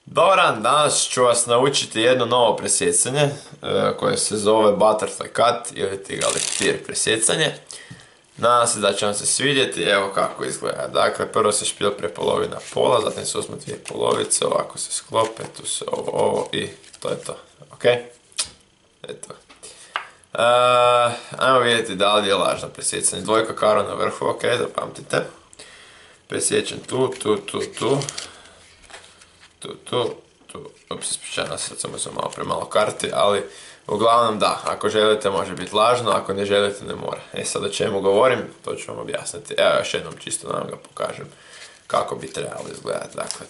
Dobar dan, danas ću vas naučiti jedno novo presjecanje koje se zove Butterfly Cut ili ti ga leptir presjecanje. Nadam se da će vam se svidjeti, evo kako izgleda. Dakle, prvo se špil prepolovi na pola, zatim se uzmu dvije polovice, ovako se sklope, tu se ovo i to je to. Ok? Eto. Ajmo vidjeti da li je lažno presjecanje. Dvojka karo na vrhu, ok, zapamtite. Presjećam tu. Ups, ispričavam se, sad sam malo premalo karti, ali uglavnom da, ako želite može biti lažno, ako ne želite ne mora. Sad o čemu govorim, to ću vam objasniti. Evo još jednom čisto da vam ga pokažem kako bi trebalo izgledati. Dakle,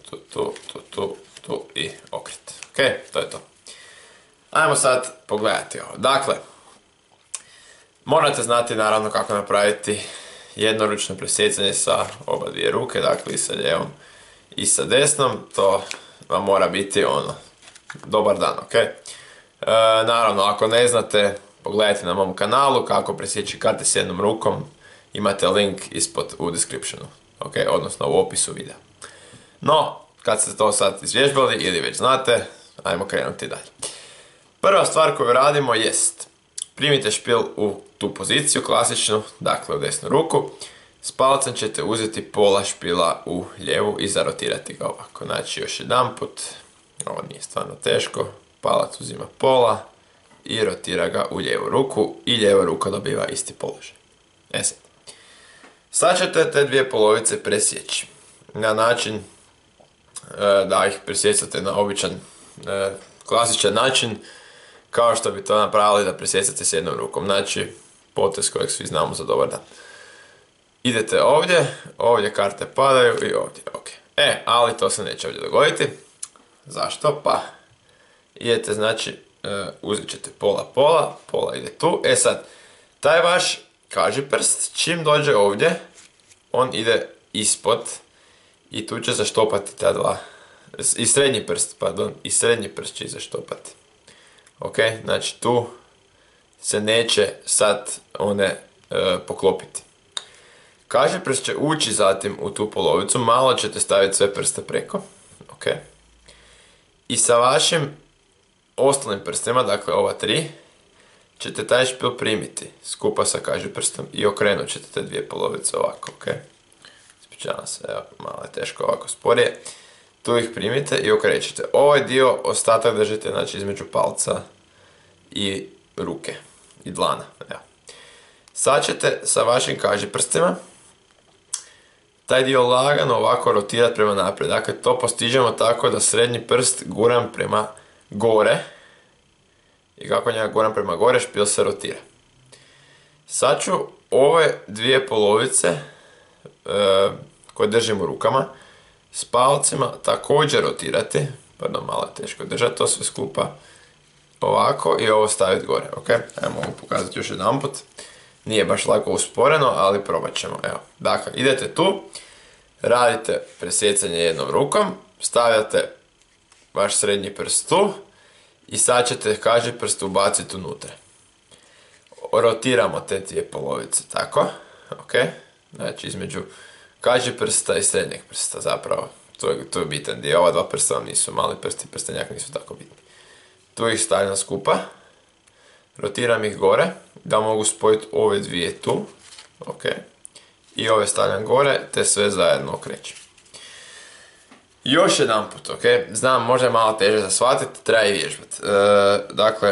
tu i okret. Ok, to je to. Ajmo sad pogledati ovo. Dakle, morate znati naravno kako napraviti jednoručno presjecanje sa oba dvije ruke, dakle i sa lijevom i sa desnom, to vam mora biti dobar dan, ok? Naravno, ako ne znate, pogledajte na mom kanalu kako presjeći karte s jednom rukom, imate link ispod u descriptionu, ok? Odnosno u opisu videa. No, kad ste to sad izvježbali ili već znate, ajmo krenuti dalje. Prva stvar koju radimo jest, primite špil u tu poziciju, klasičnu, dakle u desnu ruku. S palcem ćete uzeti pola špila u lijevu i zarotirati ga ovako. Znači još jedan put, ovo nije stvarno teško, palac uzima pola i rotira ga u lijevu ruku i lijeva ruka dobiva isti položaj. Sad ćete te dvije polovice presjeći na način da ih presjecate na običan, klasičan način, kao što bi to napravili da presjecate s jednom rukom. Znači, potez kojeg svi znamo za dobar dan. Idete ovdje karte padaju i ovdje, ok. Ali to se neće ovdje dogoditi. Zašto? Pa, idete, znači, uzet ćete pola ide tu. Sad, taj vaš kažiprst, čim dođe ovdje, on ide ispod i tu će zaštopati ta dva, i srednji prst će zaštopati. Ok, znači tu se neće sad one poklopiti. Kažiprst će ući zatim u tu polovicu, malo ćete staviti sve prste preko. Ok. I sa vašim ostalim prstima, dakle ova tri, ćete taj špil primiti skupa sa kažiprstom i okrenut ćete te dvije polovice ovako, ok. Ispričavam se, evo, malo je teško ovako sporije. Tu ih primite i okrećete. Ovaj dio ostatak držite, znači, između palca i ruke i dlana. Evo. Sad ćete sa vašim kažiprstima taj dio lagano ovako rotirati prema naprijed. Dakle, to postižemo tako da srednji prst guram prema gore. I kako njega guram prema gore, špil se rotira. Sad ću ove dvije polovice koje držim u rukama s palcima također rotirati. Pardon, malo je teško držati to sve skupa. Ovako i ovo staviti gore, ok? Ajmo ovo pokazati još jedan put. Nije baš lako usporeno, ali probat ćemo. Evo, dakle, idete tu, radite presjecanje jednom rukom, stavljate vaš srednji prst tu i sad ćete kažiprst ubaciti unutra. Rotiramo te dvije polovice, tako, ok? Znači, između kažiprsta i srednjeg prsta, zapravo. To je bitan dio, ova dva prsta vam nisu, mali prst i prstenjak nisu tako bitni. Tu ih stavljam skupa, rotiram ih gore, da mogu spojiti ove dvije tu, ok, i ove stavljam gore, te sve zajedno okrećem. Još jedan put, ok, znam, možda je malo teže za shvatiti, treba i vježbati. Dakle,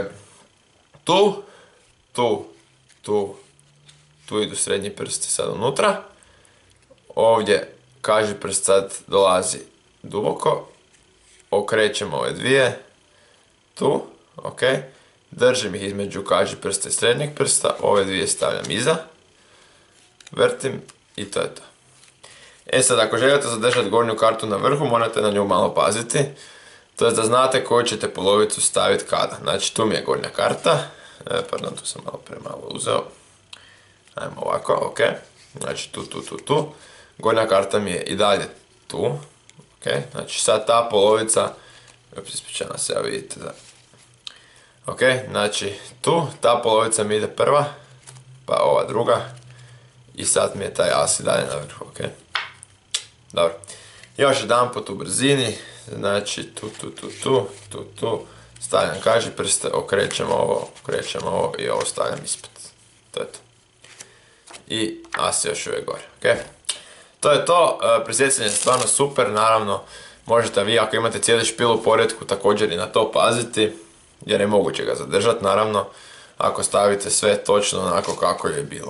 tu idu srednji prsti sad unutra, ovdje kažiprst sad dolazi duboko, okrećemo ove dvije, tu, ok, držim ih između kažiprsta i srednjeg prsta, ove dvije stavljam iza, vrtim i to je to. Sad, ako želite zadržati gornju kartu na vrhu, morate na nju malo paziti, to je da znate koju ćete polovicu staviti kada. Znači, tu mi je gornja karta, pardon, tu sam malo premalo uzeo, ajmo ovako, ok, znači tu, gornja karta mi je i dalje tu, ok, znači sad ta polovica, ispričavam se, vidite da. Ok, znači tu, ta polovica mi ide prva, pa ova druga i sad mi je taj as i dalje na vrhu, ok. Dobro. Još jedan put u brzini, znači tu, stavljam kaži prste, okrećem ovo i ovo stavljam ispod. To je to. I as još uvijek gore, ok? To je to, presjecanje je stvarno super, naravno, možete vi ako imate cijeli špil u poretku također i na to paziti, jer je moguće ga zadržati, naravno, ako stavite sve točno onako kako je bilo.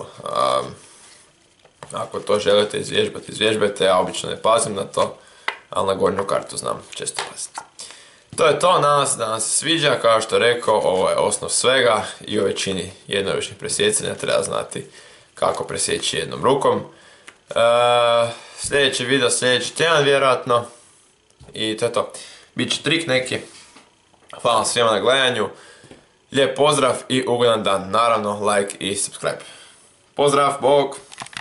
Ako to želite izvježbajte, ja obično ne pazim na to, ali na gornju kartu znam često paziti. To je to, nadam se da vam se sviđa, kao što rekao, ovo je osnov svega i u većini jednoručnih presjecanja treba znati kako presjeći jednom rukom. Sljedeći video, sljedeći tjedan vjerojatno i to je to. Biće trik neki. Hvala svima na gledanju, lijep pozdrav i ugodan dan, naravno like i subscribe. Pozdrav, bog!